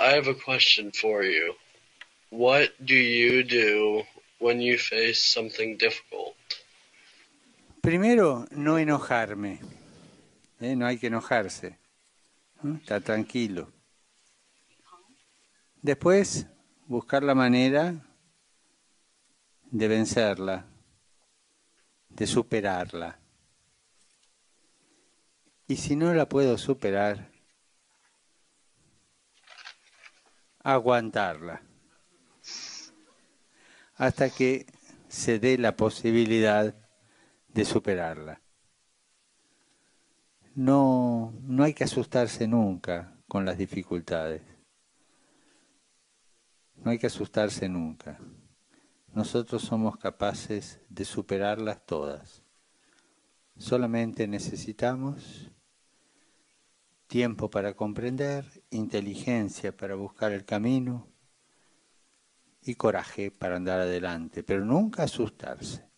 I have a question for you. What do you do when you face something difficult? Primero, no enojarme. No hay que enojarse. ¿No? Está tranquilo. Después, buscar la manera de vencerla, de superarla. Y si no la puedo superar, aguantarla. Hasta que se dé la posibilidad de superarla. No hay que asustarse nunca con las dificultades. No hay que asustarse nunca. Nosotros somos capaces de superarlas todas. Solamente necesitamos tiempo para comprender, inteligencia para buscar el camino y coraje para andar adelante, pero nunca asustarse.